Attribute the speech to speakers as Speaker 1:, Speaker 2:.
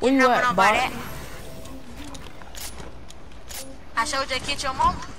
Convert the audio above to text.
Speaker 1: Where you
Speaker 2: Jumping
Speaker 1: at,
Speaker 2: on by
Speaker 1: bot?
Speaker 2: that. I showed you a kitchen mom.